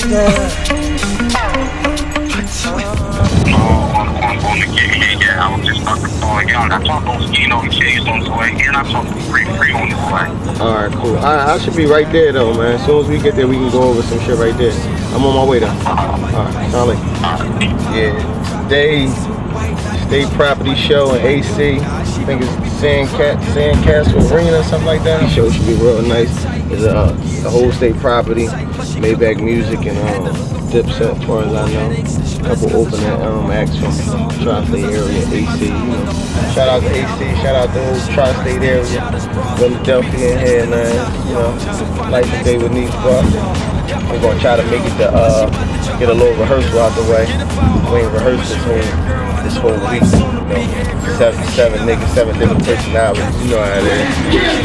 Yeah, I was just about to call you. I talked on Skino, he said he's on his way, and I talked to Free on his way. Alright, cool. I should be right there though, man. As soon as we get there, we can go over some shit right there. I'm on my way though. Alright, solid. Yeah, today, State Property Show in AC. I think it's Sandcastle Arena or something like that. The show should be real nice. There's the whole State Property, Maybach Music, and Dipset, as far as I know. A couple open acts from Tri-State area, AC. You know. Shout out to AC, shout out to the whole Tri-State area, Philadelphia in here, man. You know, Life and Day with Niece Buck. We're gonna try to make it to get a little rehearsal out the way. We ain't rehearsed this whole week. You know, seven niggas, 7 different personalities. You know how it is.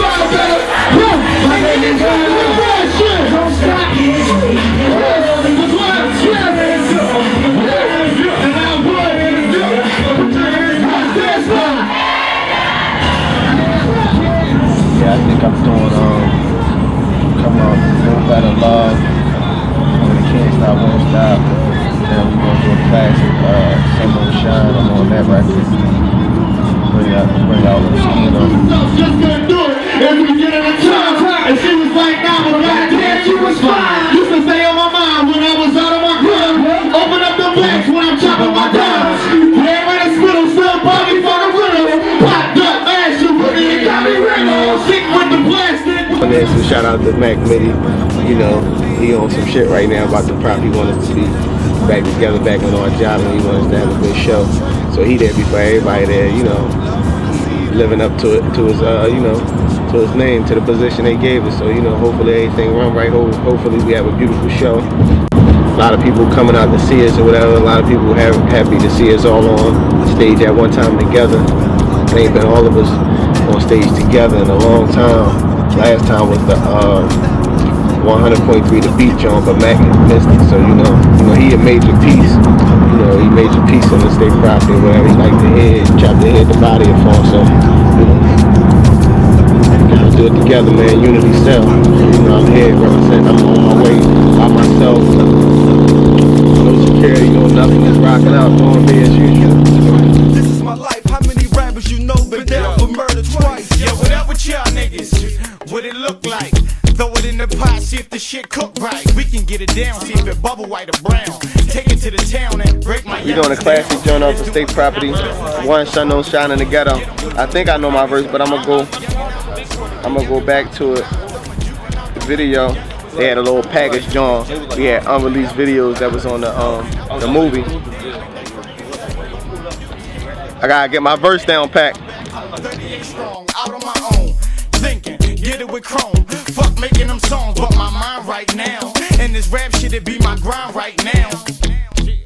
Yeah, I think I'm doing come on, No Better Love, when it Can't Stop, Won't Stop. Then we're gonna do a classic, Sun Won't Shine. I'm on that record. Bring out Skino. Just gonna do it if we get in the time. And she was like, nah, but goddamn, she was fine. Used to stay on my mind when I was out of my club. Open up the blacks when I'm chopping my dimes. Yeah, in the spittle, still buggy for the riddle. Popped up, ass you put me in, got me riddle. Sick with the plastic. And then some shout out to Mac Mitty. You know, he on some shit right now about the prop. He wanted to be back together, back on our job, and he wants to have a good show. So he there before everybody there, you know, living up to it, to his, you know, to his name, to the position they gave us. So, you know, hopefully everything run right. Hopefully we have a beautiful show. A lot of people coming out to see us or whatever. A lot of people happy to see us all on stage at one time together. It ain't been all of us on stage together in a long time. Last time was the 100.3 The Beat Joint, but Mac missed it. So, you know, he a major piece. You know, he major piece in the State Property or whatever. He like the head, chop the head, the body of form. So, you know, gotta do it together, man. Unity self. You know, I'm here representing. I'm on my way by myself. No security, no nothing. Just rocking out, doing me as usual. This is my life. How many rappers you know been down for murder twice? Yeah, what up with y'all niggas? What it look like? Throw it in the pot, see if the shit cook right. We can get it down, see if it bubble white or brown. Take it to the town and break my. We doing a classic joint off of State Property. One Sun Don't Shine in the Ghetto. I think I know my verse, but I'm gonna go back to it. The video, they had a little package joint. We had unreleased videos that was on the movie. I gotta get my verse down packed. Get it with chrome. Fuck making them songs, but my mind right now. And this rap shit, it be my grind right now.